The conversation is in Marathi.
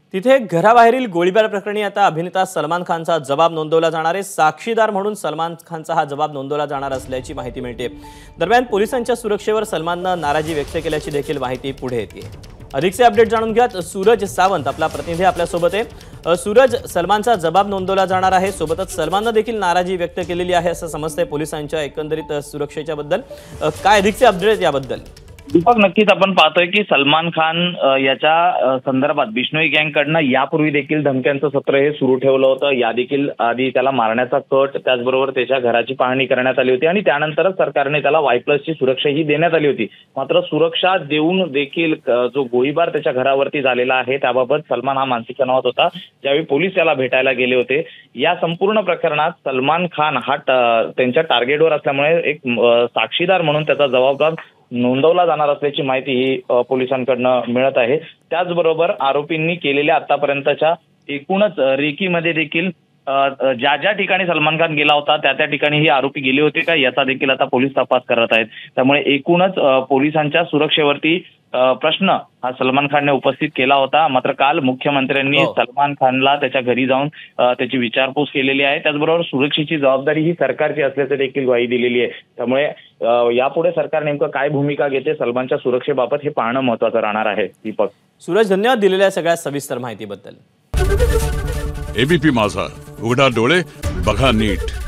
तिथे घराबाहेरील गोळीबार प्रकरणी आता अभिनेता सलमान खानचा जबाब नोंदवला जाणार आहे। साक्षीदार म्हणून सलमान खानचा हा जबाब नोंदवला जाणार असल्याची माहिती मिळते। दरम्यान पोलिसांच्या सुरक्षेवर सलमाननं नाराजी व्यक्त केल्याची देखील माहिती पुढे येते। अधिकचे अपडेट जाणून घ्यात सूरज सावंत आपला प्रतिनिधी आपल्या सोबत आहे। सूरज, सलमानचा जबाब नोंदवला जाणार आहे, सोबतच सलमाननं देखील नाराजी व्यक्त केलेली आहे असं समजतंय पोलिसांच्या एकंदरीत सुरक्षेच्या बद्दल। काय अधिकचे अपडेट याबद्दल? दीपक, नक्कीच आपण पाहतोय की सलमान खान याच्या संदर्भात बिश्नोई गँगकडनं यापूर्वी देखील धमक्यांचं सत्र हे सुरू ठेवलं होतं। या देखील आधी त्याला मारण्याचा कट, त्याचबरोबर त्याच्या घराची पाहणी करण्यात आली होती आणि त्यानंतरच सरकारने त्याला Y+ची सुरक्षाही देण्यात आली होती। मात्र सुरक्षा देऊन देखील जो गोळीबार त्याच्या घरावरती झालेला आहे त्याबाबत सलमान हा मानसिक तणावात होता। ज्यावेळी पोलीस त्याला भेटायला गेले होते, या संपूर्ण प्रकरणात सलमान खान हा त्यांच्या टार्गेटवर असल्यामुळे एक साक्षीदार म्हणून त्याचा जबाबदार नोंदवला जाणार असल्याची माहिती ही पोलिसांकडनं मिळत आहे। त्याचबरोबर आरोपींनी केलेल्या आतापर्यंतच्या एकूणच रेकीमध्ये देखील ज्या ज्या ठिकाणी सलमान खान गेला होता त्या ठिकाणी ही आरोपी गेले होते का याचा देखील आता पोलीस तपास करत आहेत। त्यामुळे एकूणच पोलिसांच्या सुरक्षेवरती प्रश्न हा सलमान खानने उपस्थित केला होता। मात्र काल मुख्यमंत्र्यांनी सलमान खानला त्याच्या घरी जाऊन त्याची विचारपूस केलेली आहे। त्याचबरोबर सुरक्षेची जबाबदारी ही सरकारची असल्याचं देखील ग्वाही दिलेली आहे। त्यामुळे यापुढे सरकार नेमकं काय भूमिका घेते सलमानच्या सुरक्षेबाबत हे पाहणं महत्त्वाचं राहणार आहे। दीपक, सूरज, धन्यवाद दिलेल्या सगळ्या सविस्तर माहितीबद्दल। एबीपी माझा, उघडा डोळे बघा नीट।